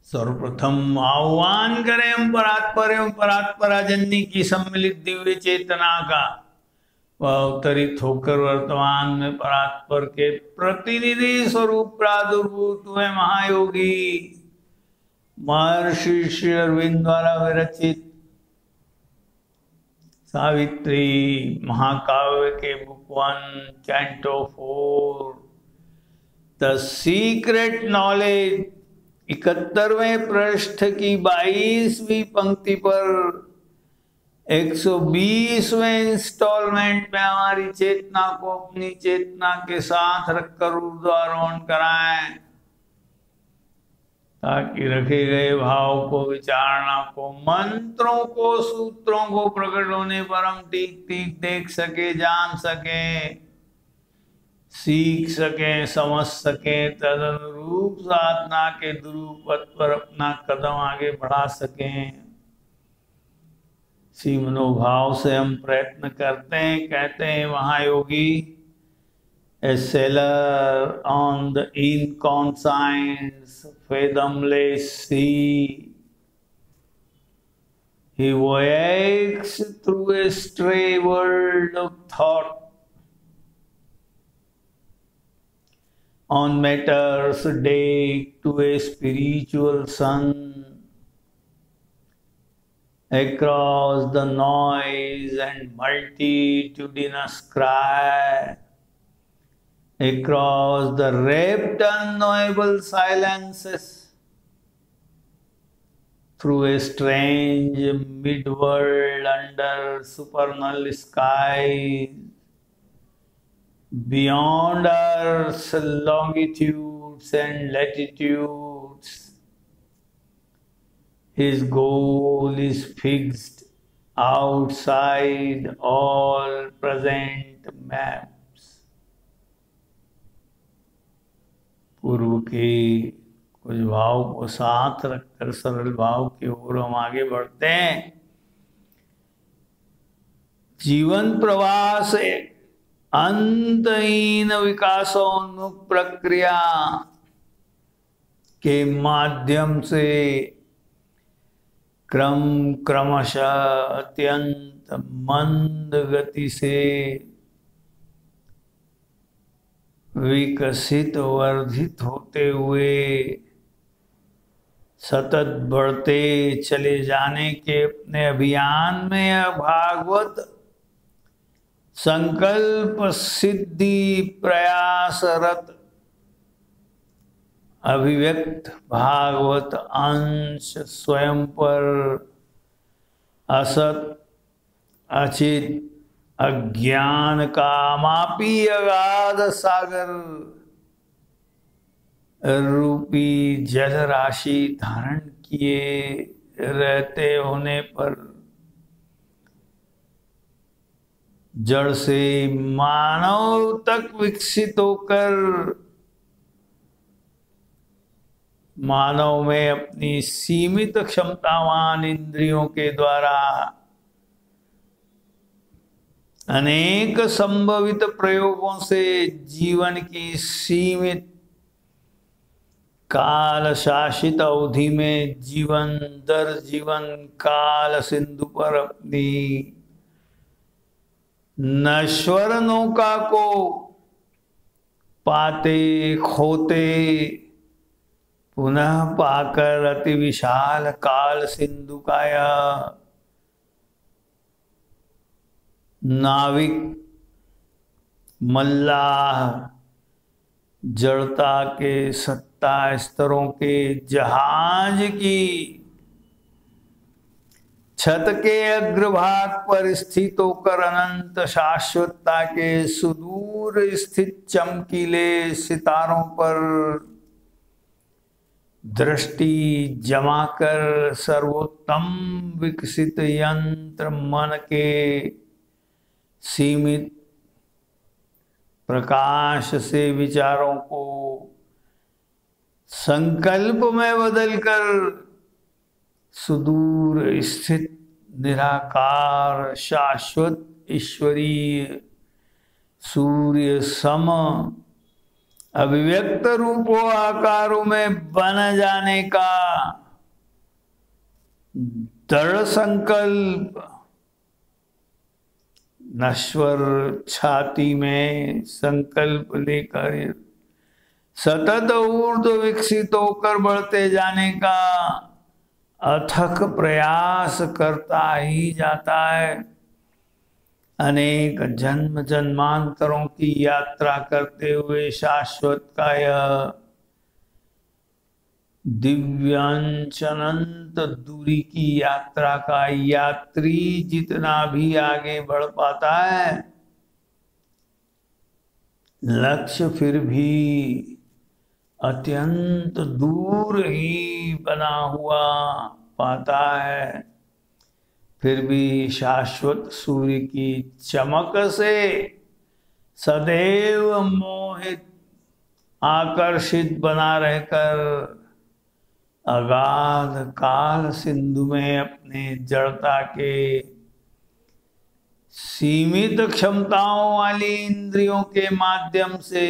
सर्वप्रथम आह्वान करें हम परात्पर एवं परात्पराजन्य की सम्मिलित दिव्य चेतना का, वह अवतरित होकर वर्तमान में परात्पर के प्रतिनिधि स्वरूप प्रादुर्भूत हुए महायोगी महर्षि श्री अरविंद द्वारा विरचित सावित्री महाकाव्य के book 1 canto 4 the secret knowledge 71वें पृष्ठ की 22वीं पंक्ति पर 120वें इंस्टॉलमेंट में हमारी चेतना को अपनी चेतना के साथ रखकर ऊर्ध्वारोहण कराएं, ताकि रखे गए भाव को, विचारणा को, मंत्रों को, सूत्रों को प्रकट होने पर हम ठीक ठीक देख सके, जान सके, सीख सके, समझ सके, तदनुरूप साधना के ध्रुव पथ पर अपना कदम आगे बढ़ा सकें। इसी मनोभाव से हम प्रयत्न करते हैं। कहते हैं महायोगी, a sailor on the inconscient fathomless sea, he voyages through a stray world of thought on matter's deck to a spiritual sun, across the noise and multitudinous cry, across the rapt unknowable silences, through a strange mid-world under supernal skies, beyond Earth's longitudes and latitudes. His goal is fixed outside all present maps. पूर्व के कुछ भाव को साथ रखकर सरल भाव की ओर हम आगे बढ़ते हैं। जीवन प्रवास अंतहीन विकासोन्मुख प्रक्रिया के माध्यम से क्रमशः अत्यंत मंद गति से विकसित वर्धित होते हुए सतत बढ़ते चले जाने के अपने अभियान में यह भागवत संकल्प सिद्धि प्रयासरत अभिव्यक्त भागवत अंश स्वयं पर असत अचित अज्ञान का मापी अगाध सागर रूपी जल राशि धारण किए रहते होने पर जड़ से मानव तक विकसित होकर मानव में अपनी सीमित क्षमतावान इंद्रियों के द्वारा अनेक संभवित प्रयोगों से जीवन की सीमित काल शासित अवधि में जीवन दर जीवन काल सिंधु पर अपनी नश्वर नौका को पाते खोते पुनः पाकर अति विशाल काल सिंधु का यह नाविक मल्लाह जड़ता के सत्ता स्तरों के जहाज की छत के अग्रभाग पर स्थित होकर अनंत शाश्वतता के सुदूर स्थित चमकीले सितारों पर दृष्टि जमाकर सर्वोत्तम विकसित यंत्र मन के सीमित प्रकाश से विचारों को संकल्प में बदलकर सुदूर स्थित निराकार शाश्वत ईश्वरीय सूर्य सम अभिव्यक्त रूपों आकारों में बन जाने का दृढ़ संकल्प, नश्वर छाती में संकल्प लेकर सतत ऊर्ध्व विकसित होकर बढ़ते जाने का अथक प्रयास करता ही जाता है। अनेक जन्म जन्मांतरों की यात्रा करते हुए शाश्वत का यह दिव्यांश अनंत दूरी की यात्रा का यात्री जितना भी आगे बढ़ पाता है, लक्ष्य फिर भी अत्यंत दूर ही बना हुआ पाता है। फिर भी शाश्वत सूर्य की चमक से सदैव मोहित आकर्षित बना रहकर अगाध काल सिंधु में अपने जड़ता के सीमित क्षमताओं वाली इंद्रियों के माध्यम से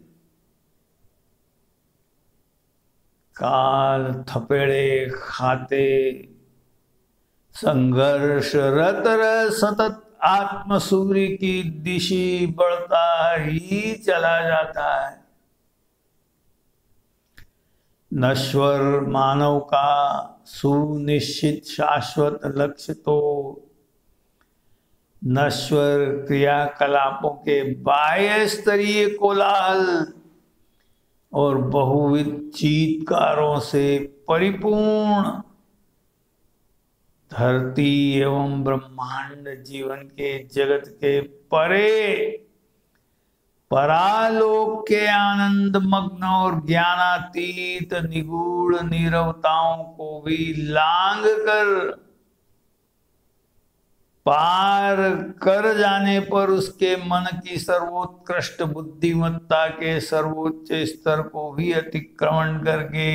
काल थपेड़े खाते संघर्षरत सतत आत्म सूर्य की दिशा बढ़ता ही चला जाता है। नश्वर मानव का सुनिश्चित शाश्वत लक्ष्य तो नश्वर क्रियाकलापों के बाह्य स्तरीय कोलाहल और बहुविध चीत्कारों से परिपूर्ण धरती एवं ब्रह्मांड जीवन के जगत के परे परालोक के आनंद मग्न और ज्ञानातीत निगूढ़ नीरवताओं को भी लांग कर पार कर जाने पर उसके मन की सर्वोत्कृष्ट बुद्धिमत्ता के सर्वोच्च स्तर को भी अतिक्रमण करके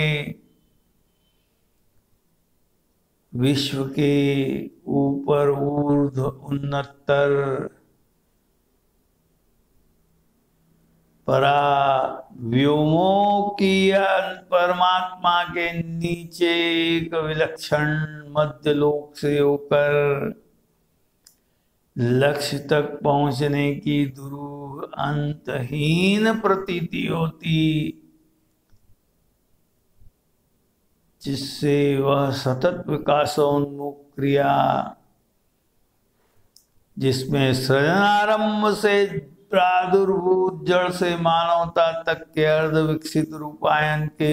विश्व के ऊपर ऊर्ध्व उन्नतर परा व्योमों की परमात्मा के नीचे एक विलक्षण मध्य लोक से होकर लक्ष्य तक पहुंचने की दुरूह अंतहीन प्रतीति होती, जिससे वह सतत विकासोन्मुख क्रिया जिसमें सृजनारंभ से प्रादुर्भूत जड़ से मानवता तक के अर्ध विकसित रूपायन के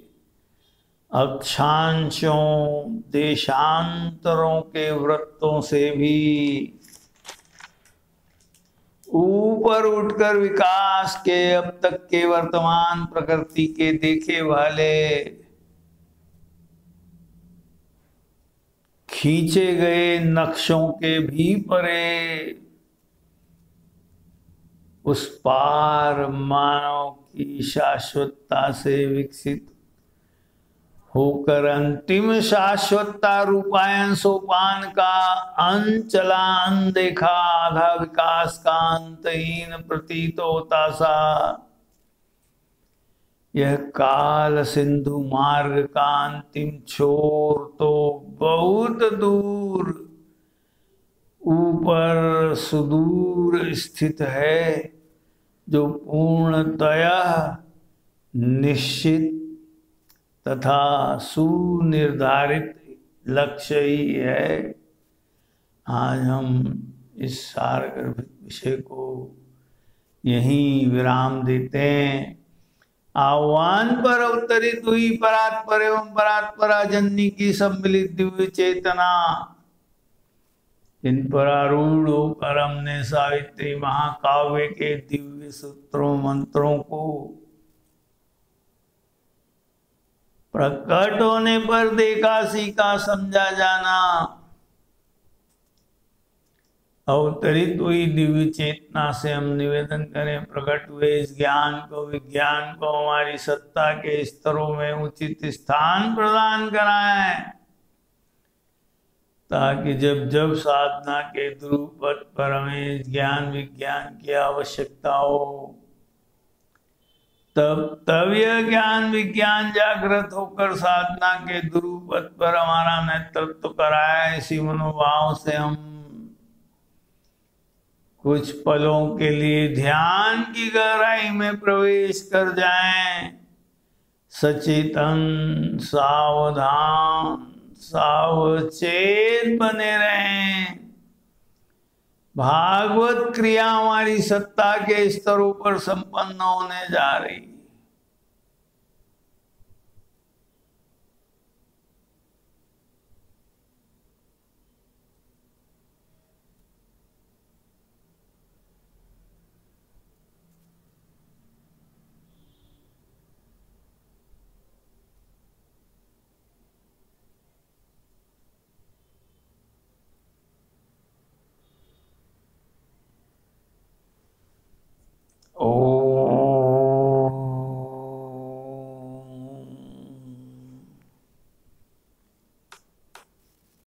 अक्षांशों देशांतरों के वृत्तों से भी ऊपर उठकर विकास के अब तक के वर्तमान प्रकृति के देखे वाले खींचे गए नक्शों के भी परे उस पार मानव की शाश्वतता से विकसित होकर अंतिम शाश्वतता रूपायन सोपान का अनचला अनदेखा आधा विकास का अंतहीन प्रतीत होता सा यह काल सिंधु मार्ग का अंतिम छोर तो बहुत दूर ऊपर सुदूर स्थित है, जो पूर्णतया निश्चित तथा सुनिर्धारित लक्ष्य ही है। आज हम इस सारगर्भित विषय को यहीं विराम देते हैं। आह्वान पर अवतरित हुई परात्पर एवं परात्परा जननी की सम्मिलित दिव्य चेतना, इन पर आरूढ़ होकर हमने सावित्री महाकाव्य के दिव्य सूत्रों मंत्रों को प्रकट होने पर देखा सीखा समझा जाना। अवतरित हुई दिव्य चेतना से हम निवेदन करें, प्रकट हुए इस ज्ञान को विज्ञान को हमारी सत्ता के स्तरों में उचित स्थान प्रदान कराएं, ताकि जब जब साधना के ध्रुव पथ पर हमें ज्ञान विज्ञान की आवश्यकता हो, तब यह ज्ञान विज्ञान जागृत होकर साधना के ध्रुव पर हमारा नेतृत्व कराए। इसी मनोभाव से हम कुछ पलों के लिए ध्यान की गहराई में प्रवेश कर जाएं। सचेतन, सावधान, सावचेत बने रहें। भागवत क्रिया हमारी सत्ता के स्तरों पर संपन्न होने जा रही है।